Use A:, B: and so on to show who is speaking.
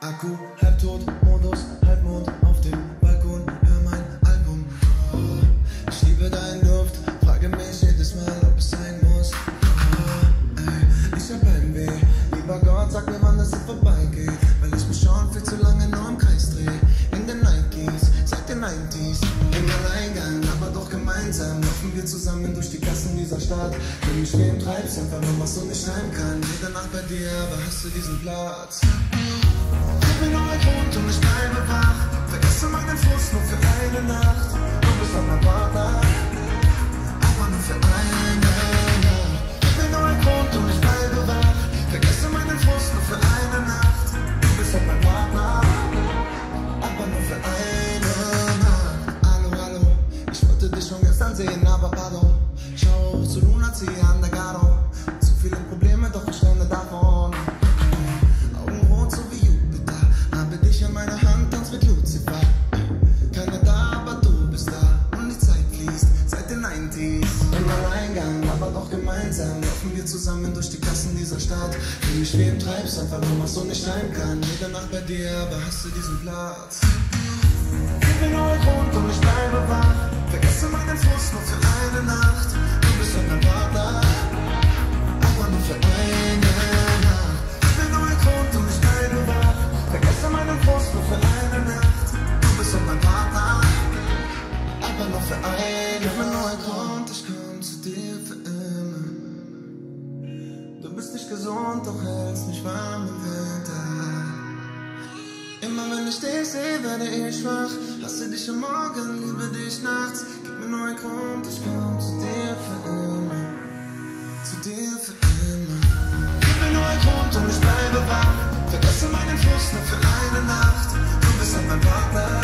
A: Akku halbtot, Modus halbmond auf dem Balkon, hör mein Album. Oh, ich liebe deinen Duft, frage mich jedes Mal, ob es sein muss. Oh, ey, ich hab Heimweh, lieber Gott, sag mir, wann das hier vorbeigeht, weil ich mich schon viel zu lange nur im Kreis dreh. In den Nikes, seit den 90s, im Alleingang, aber doch gemeinsam laufen wir zusammen durch die Gassen dieser Stadt. Wenn mich wem treibst, einfach nur was so nicht heim kann. Jede Nacht bei dir, aber hast du diesen Platz? Ich bin nur Grund und ich bleibe wach. Vergesse meinen Frust nur für eine Nacht. Du bist doch mein Partner, aber nur für eine Nacht. Ich bin nur Grund und ich bleibe wach. Vergesse meinen Frust nur für eine Nacht. Du bist doch mein Partner, aber nur für eine Nacht. Hallo, hallo, ich wollte dich schon gestern sehen, aber pardon. Schau hoch zu Luna, zieh an der Garo. Zu viele Probleme, doch ich renne davon. Augenrot so wie Jupiter, habe dich in meiner Hand, tanz mit Lucifer. Keiner da, aber du bist da und die Zeit fließt seit den 90s. Im Alleingang, aber doch gemeinsam laufen wir zusammen durch die Gassen dieser Stadt. Wenn mich wem treibst, einfach nur was so nicht heim kann. Jede Nacht bei dir, aber hast du diesen Platz? Ich bin nur Grund und ich bleibe wach. Vergesse meinen Frust nur für eine Nacht. Du bist doch mein Partner, aber nur für eine Nacht. Ich bin nur Grund und ich bleibe wach. Vergesse meinen Frust nur für eine Nacht. Du bist doch mein Partner, aber nur für eine Nacht. Ich bin nur Grund, ich komm zu dir für immer. Du bist nicht gesund, doch hältst mich warm im Winter. Immer wenn ich dich sehe, werde ich schwach. Hasse dich am Morgen, liebe dich nachts. Gib mir nur einen Grund, ich komm zu dir für immer. Zu dir für immer. Gib mir nur einen Grund und ich bleibe wach. Vergesse meinen Frust nur für eine Nacht. Du bist halt mein Partner,